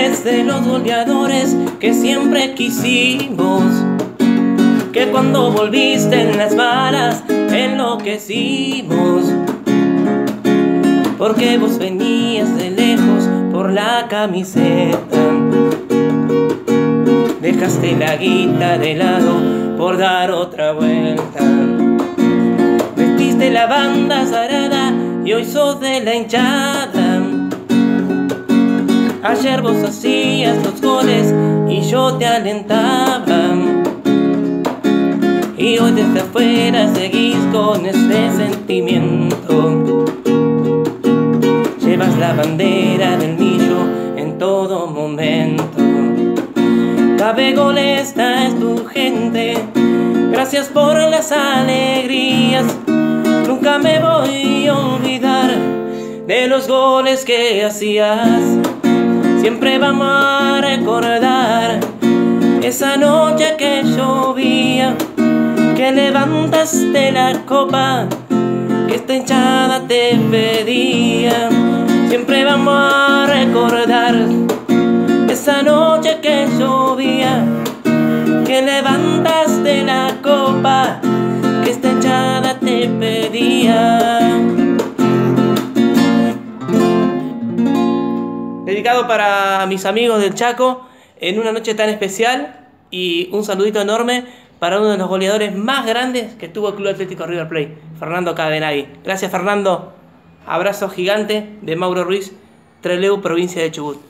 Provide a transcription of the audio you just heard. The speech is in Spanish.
eres de los goleadores que siempre quisimos, que cuando volviste en las balas enloquecimos, porque vos venías de lejos por la camiseta, dejaste la guita de lado por dar otra vuelta, vestiste la banda zarada y hoy sos de la hinchada. Ayer vos hacías los goles y yo te alentaba, y hoy desde afuera seguís con ese sentimiento. Llevas la bandera del millo en todo momento. Cabegol, esta es tu gente, gracias por las alegrías. Nunca me voy a olvidar de los goles que hacías. Siempre vamos a recordar esa noche que llovía, que levantaste la copa, que esta hinchada te pedía. Siempre vamos a recordar esa noche que llovía, que levantaste la copa, que esta hinchada te pedía. Dedicado para mis amigos del Chaco en una noche tan especial, y un saludito enorme para uno de los goleadores más grandes que tuvo el Club Atlético River Plate, Fernando Cabenagui. Gracias, Fernando. Abrazo gigante de Mauro Ruiz, Trelew, provincia de Chubut.